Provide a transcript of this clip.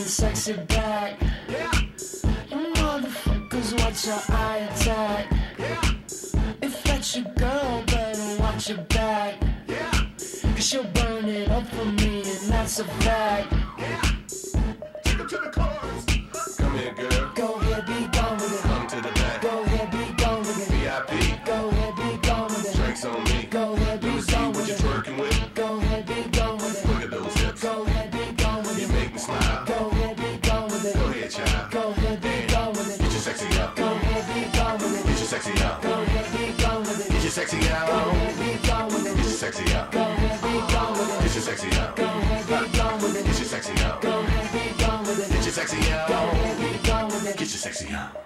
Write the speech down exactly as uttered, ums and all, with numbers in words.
sexy back. You motherfuckers watch your eye attack. If that's your girl, better watch your back. Cause she'll burn it up for me, and that's a fact. Take her to the cars. Come here, girl. Go ahead, be gone with it. Come to the back. Go ahead, be gone with it. V I P. Go ahead, be gone with it. Drinks on me. Go ahead, be Let me see gone what with you're it. twerking with. Go ahead, be gone with it. Look at those hips. Go ahead, be gone with You it. make me smile. Go ahead, be gone with it. Go ahead, child. Go ahead, be gone with it. Get your sexy out. Go ahead, be gone with it. Get your sexy out. Go ahead, be gone with it. Get your sexy out. Go ahead, be gone with it. Get your sexy out. Go ahead, be gone with it. Get your sexy out. Go ahead, be gone with it. Get your sexy out. Go ahead, be gone with it. Get your sexy out. Go ahead, be gone with it. Get your sexy out.